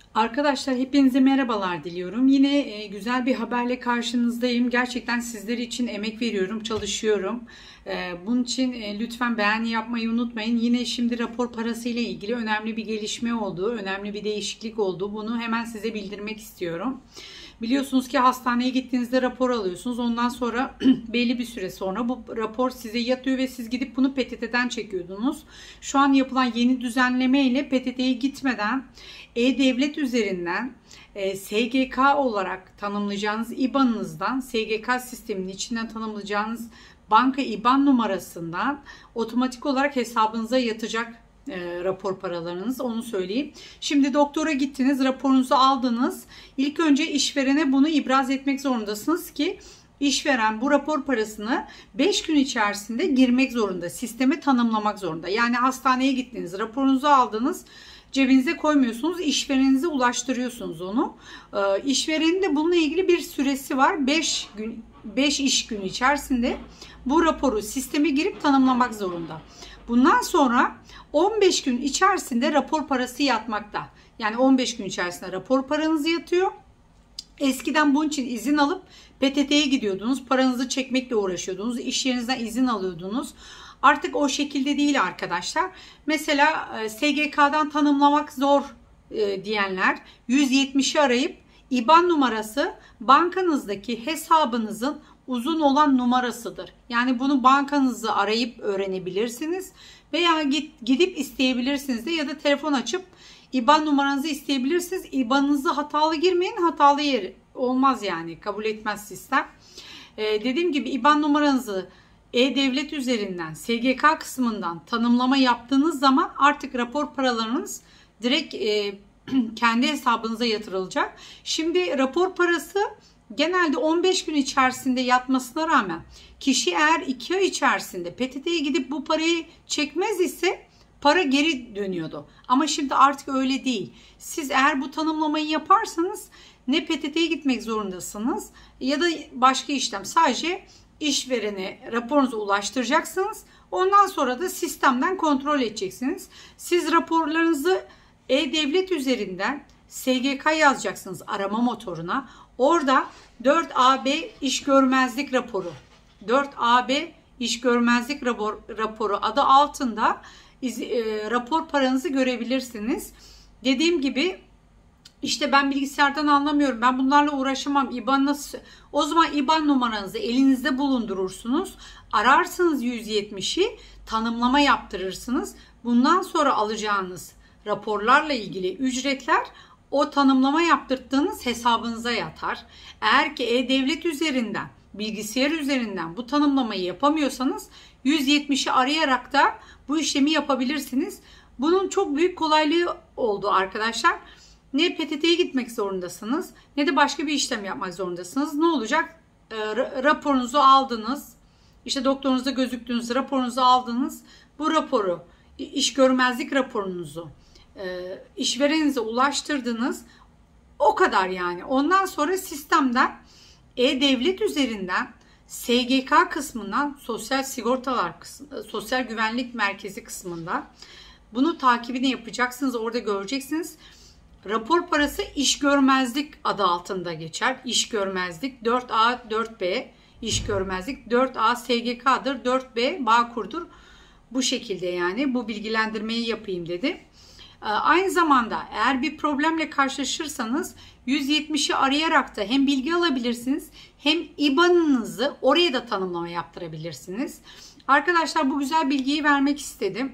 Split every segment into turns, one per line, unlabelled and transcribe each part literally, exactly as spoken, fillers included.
Arkadaşlar hepinize merhabalar diliyorum. Yine e, güzel bir haberle karşınızdayım. Gerçekten sizler için emek veriyorum, çalışıyorum. E, bunun için e, lütfen beğeni yapmayı unutmayın. Yine şimdi rapor parası ile ilgili önemli bir gelişme oldu, önemli bir değişiklik oldu. Bunu hemen size bildirmek istiyorum. Biliyorsunuz ki hastaneye gittiğinizde rapor alıyorsunuz. Ondan sonra belli bir süre sonra bu rapor size yatıyor ve siz gidip bunu P T T'den çekiyordunuz. Şu an yapılan yeni düzenleme ile P T T'ye gitmeden E-Devlet üzerinden e, S G K olarak tanımlayacağınız İ B A N'ınızdan, S G K sisteminin içinden tanımlayacağınız banka İ B A N numarasından otomatik olarak hesabınıza yatacak e, rapor paralarınız, onu söyleyeyim. Şimdi doktora gittiniz, raporunuzu aldınız. İlk önce işverene bunu ibraz etmek zorundasınız ki işveren bu rapor parasını beş gün içerisinde girmek zorunda, sisteme tanımlamak zorunda. Yani hastaneye gittiniz, raporunuzu aldınız, cebinize koymuyorsunuz, işvereninize ulaştırıyorsunuz onu. Ee, işverenin de bununla ilgili bir süresi var. beş gün, beş iş günü içerisinde bu raporu sisteme girip tanımlamak zorunda. Bundan sonra on beş gün içerisinde rapor parası yatmakta. Yani on beş gün içerisinde rapor paranız yatıyor. Eskiden bunun için izin alıp P T T'ye gidiyordunuz. Paranızı çekmekle uğraşıyordunuz. İş yerinizden izin alıyordunuz. Artık o şekilde değil arkadaşlar. Mesela S G K'dan tanımlamak zor e, diyenler yüz yetmişi arayıp İ B A N numarası bankanızdaki hesabınızın uzun olan numarasıdır. Yani bunu bankanızı arayıp öğrenebilirsiniz veya git, gidip isteyebilirsiniz de ya da telefon açıp İ B A N numaranızı isteyebilirsiniz. İ B A N'ınızı hatalı girmeyin, hatalı yer olmaz, yani kabul etmez sistem. Ee, dediğim gibi İ B A N numaranızı E-Devlet üzerinden S G K kısmından tanımlama yaptığınız zaman artık rapor paralarınız direkt e, kendi hesabınıza yatırılacak. Şimdi rapor parası genelde on beş gün içerisinde yatmasına rağmen kişi eğer iki ay içerisinde P T T'ye gidip bu parayı çekmez ise para geri dönüyordu. Ama şimdi artık öyle değil. Siz eğer bu tanımlamayı yaparsanız ne P T T'ye gitmek zorundasınız ya da başka işlem, sadece işverene raporunuzu ulaştıracaksınız. Ondan sonra da sistemden kontrol edeceksiniz. Siz raporlarınızı E-Devlet üzerinden S G K yazacaksınız arama motoruna. Orada dört A B iş görmezlik raporu, dört A B iş görmezlik rapor, raporu adı altında iz, e, rapor paranızı görebilirsiniz. Dediğim gibi İşte ben bilgisayardan anlamıyorum, ben bunlarla uğraşamam, İ B A N nasıl? O zaman İ B A N numaranızı elinizde bulundurursunuz. Ararsınız yüz yetmişi, tanımlama yaptırırsınız. Bundan sonra alacağınız raporlarla ilgili ücretler o tanımlama yaptırdığınız hesabınıza yatar. Eğer ki E-Devlet üzerinden, bilgisayar üzerinden bu tanımlamayı yapamıyorsanız yüz yetmişi arayarak da bu işlemi yapabilirsiniz. Bunun çok büyük kolaylığı oldu arkadaşlar. Ne P T T'ye gitmek zorundasınız ne de başka bir işlem yapmak zorundasınız. Ne olacak? E, raporunuzu aldınız. İşte doktorunuzda gözüktüğünüz raporunuzu aldınız. Bu raporu, iş görmezlik raporunuzu e, işvereninize ulaştırdınız. O kadar yani. Ondan sonra sistemden E-Devlet üzerinden S G K kısmından, sosyal sigortalar kısmı, sosyal güvenlik merkezi kısmında bunu takibini yapacaksınız. Orada göreceksiniz. Rapor parası iş görmezlik adı altında geçer. İş görmezlik dört A dört B iş görmezlik, dört A S G K'dır, dört B Bağkur'dur. Bu şekilde, yani bu bilgilendirmeyi yapayım dedi. Aynı zamanda eğer bir problemle karşılaşırsanız yüz yetmişi arayarak da hem bilgi alabilirsiniz hem İ B A N'ınızı oraya da tanımlama yaptırabilirsiniz. Arkadaşlar bu güzel bilgiyi vermek istedim.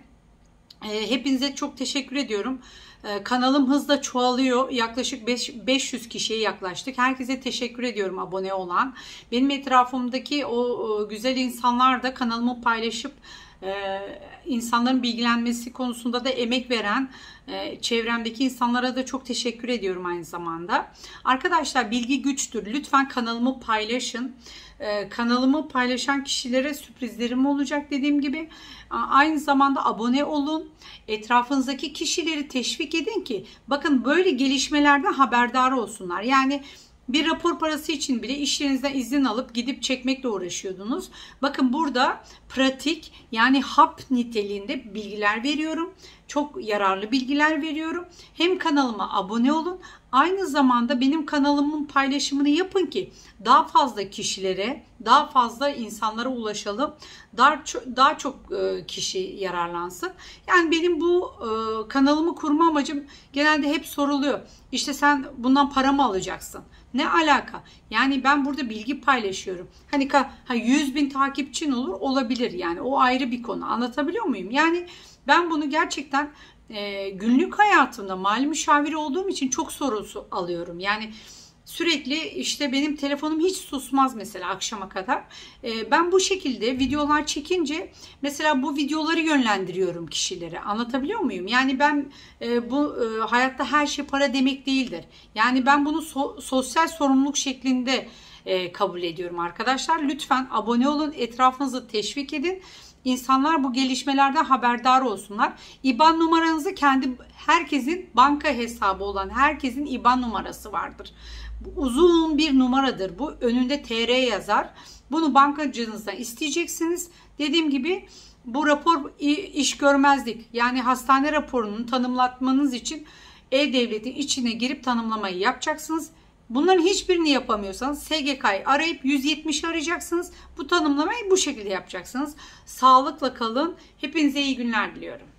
Hepinize çok teşekkür ediyorum. Kanalım hızla çoğalıyor. Yaklaşık beş yüz kişiye yaklaştık. Herkese teşekkür ediyorum abone olan. Benim etrafımdaki o güzel insanlar da kanalımı paylaşıp insanların bilgilenmesi konusunda da emek veren çevremdeki insanlara da çok teşekkür ediyorum aynı zamanda. Arkadaşlar bilgi güçtür. Lütfen kanalımı paylaşın. Kanalımı paylaşan kişilere sürprizlerim olacak dediğim gibi. Aynı zamanda abone olun. Etrafınızdaki kişileri teşvik edin ki bakın böyle gelişmelerden haberdar olsunlar. Yani bir rapor parası için bile iş yerinizden izin alıp gidip çekmekle uğraşıyordunuz. Bakın burada pratik, yani hap niteliğinde bilgiler veriyorum. çok yararlı bilgiler veriyorum. Hem kanalıma abone olun, aynı zamanda benim kanalımın paylaşımını yapın ki daha fazla kişilere, daha fazla insanlara ulaşalım. Daha çok, daha çok kişi yararlansın. Yani benim bu kanalımı kurma amacım genelde hep soruluyor. İşte sen bundan para mı alacaksın? Ne alaka? Yani ben burada bilgi paylaşıyorum. Hani ha, yüz bin takipçin olur, olabilir yani, o ayrı bir konu. Anlatabiliyor muyum? Yani ben bunu gerçekten e, günlük hayatımda mali müşaviri olduğum için çok sorusu alıyorum. Yani sürekli işte benim telefonum hiç susmaz mesela akşama kadar. E, ben bu şekilde videolar çekince mesela bu videoları yönlendiriyorum kişilere. Anlatabiliyor muyum? Yani ben e, bu e, hayatta her şey para demek değildir. Yani ben bunu so- sosyal sorumluluk şeklinde e, kabul ediyorum arkadaşlar. Lütfen abone olun, etrafınızı teşvik edin. İnsanlar bu gelişmelerden haberdar olsunlar. İban numaranızı kendi, herkesin banka hesabı olan herkesin İban numarası vardır. Bu uzun bir numaradır. Bu önünde T R yazar. Bunu bankacınızdan isteyeceksiniz. Dediğim gibi bu rapor iş görmezlik. Yani hastane raporunu tanımlatmanız için E-Devlet'in içine girip tanımlamayı yapacaksınız. Bunların hiçbirini yapamıyorsanız S G K'yı arayıp yüz yetmişi arayacaksınız. Bu tanımlamayı bu şekilde yapacaksınız. Sağlıkla kalın. Hepinize iyi günler diliyorum.